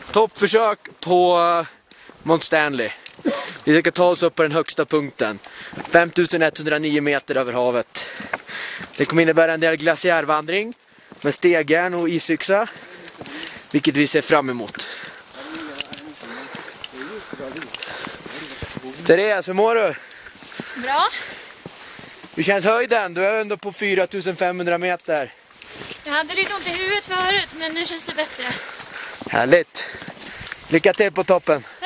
Toppförsök på Mount Stanley. Vi ska ta oss upp på den högsta punkten. 5109 meter över havet. Det kommer innebära en del glaciärvandring med stegjärn och isyxa, vilket vi ser fram emot. Therese, hur mår du? Bra. Hur känns höjden? Du är ändå på 4500 meter. Jag hade lite ont i huvudet förut, men nu känns det bättre. Härligt. Lycka till på toppen.